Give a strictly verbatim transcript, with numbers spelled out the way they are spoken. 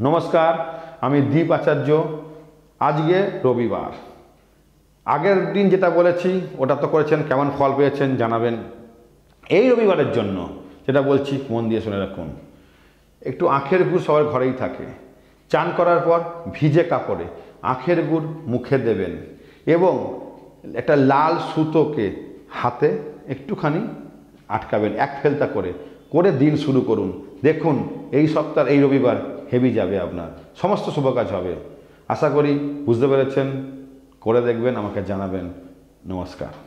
নমস্কার, আমি দীপ আচার্য। আজকে রবিবার। আগের দিন যেটা বলেছি ওটা তো করেছেন, কেমন ফল পেয়েছেন জানাবেন। এই রবিবারের জন্য যেটা বলছি মন দিয়ে শুনে রাখুন। একটু আখের গুড় সবার ঘরেই থাকে। চান করার পর ভিজে কাপড়ে আখের গুড় মুখে দেবেন এবং একটা লাল সুতোকে হাতে একটুখানি আটকাবেন, এক ফেলতা করে করে দিন শুরু করুন। দেখুন এই সপ্তাহ এই রবিবার হেভি যাবে, আপনার সমস্ত শুভ কাজ হবে। আশা করি বুঝতে পেরেছেন। করে দেখবেন, আমাকে জানাবেন। নমস্কার।